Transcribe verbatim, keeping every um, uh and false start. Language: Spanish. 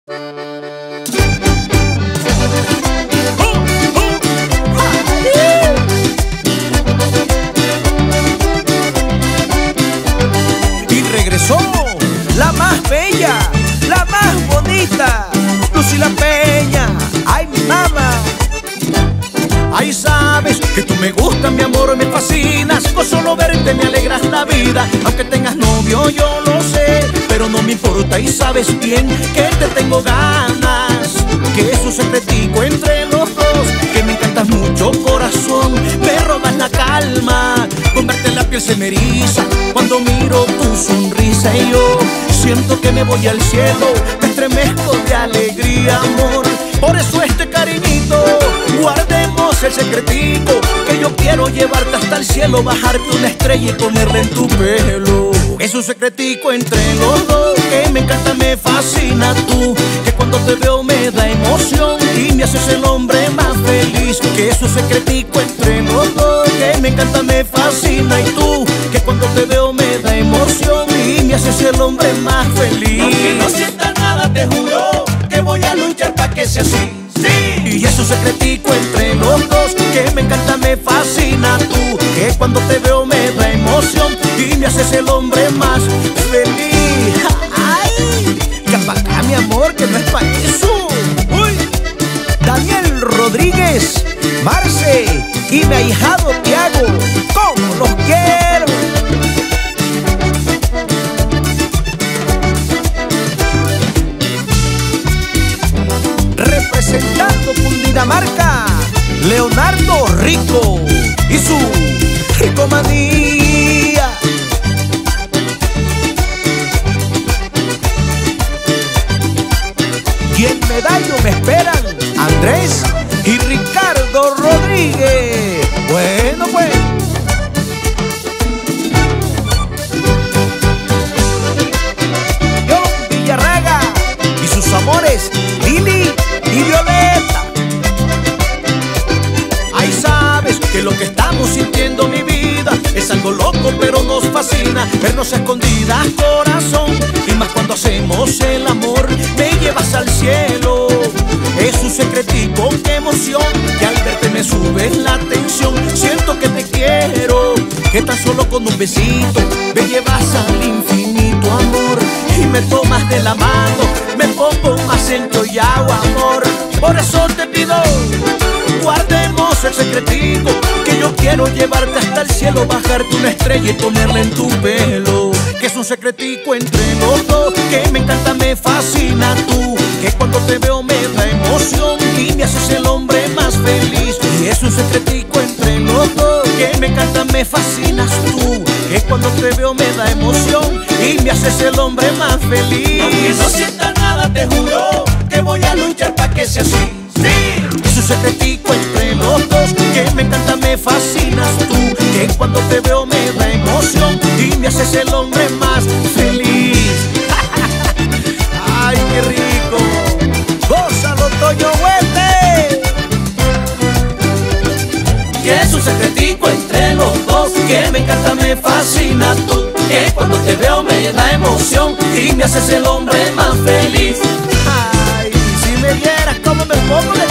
Y regresó la más bella, la más bonita, Lucila Peña. Ay, mi mamá. Ay, sabes que tú me gustas, mi amor, me fascinas. Con solo verte me alegras la vida. Aunque tengas novio, yo lo sé, pero no me importa. Y sabes bien que te tengo ganas, que es un secretico entre los dos, que me encantas mucho, corazón. Me robas la calma, con verte en la piel se me eriza cuando miro tu sonrisa. Y yo siento que me voy al cielo, me estremezco de alegría, amor. Por eso este cariñito, guardemos el secretico, que yo quiero llevarte hasta el cielo, bajarte una estrella y ponerla en tu pelo. Es un secretico entre los dos, que me encanta, me fascina tú, que cuando te veo me da emoción y me haces el hombre más feliz. Que es un secretico entre los dos, que me encanta, me fascina, y tú, que cuando te veo me da emoción y me haces el hombre más feliz. Aunque no sienta nada, te juro que voy a luchar para que sea así. Sí. Y es un secretico entre los dos, que me encanta, me fascina tú, que cuando te veo me da emoción y me haces el hombre más feliz. ¡Ay! ¡Que pa' acá, mi amor, que no es pa' eso! ¡Uy! Daniel Rodríguez, Marce y mi ahijado Tiago, ¡cómo los quiero! Representando Cundinamarca, Leonardo Rico y su Ricomanía. Y en Medallo me esperan Andrés y Ricardo Rodríguez. Bueno, pues John Villarraga y sus amores Lili y Violeta. Ay, sabes que lo que estamos sintiendo, mi vida, es algo loco pero nos fascina. Vernos a escondidas, corazón, y más cuando hacemos el amor, me llevas al cielo. Es un secretico, qué emoción, que al verte me sube la tensión. Siento que te quiero, que tan solo con un besito me llevas al infinito, amor. Y me tomas de la mano, me pongo acento y agua, amor. Por eso te pido, guardemos el secretico, que yo quiero llevarte hasta el cielo, bajarte una estrella y ponerla en tu pelo. Que es un secretico entre los dos, que me encanta, me fascina tú, que cuando te veo me da emoción y me haces el hombre más feliz. Y es un secretico entre los dos, que me encanta, me fascinas tú, que cuando te veo me da emoción y me haces el hombre más feliz. Aunque no sienta nada, te juro que voy a luchar para que sea así. Sí. Es un secretico entre los dos, que me encanta, me fascinas tú, que cuando te veo me da emoción y me haces el hombre más feliz. ¡Ay, qué rico! ¡Gózalo, Toño Huete! Que es un secretico entre los dos, que me encanta, me fascina tú, que cuando te veo me da emoción y me haces el hombre más feliz. Ay, si me vieras cómo me pongo de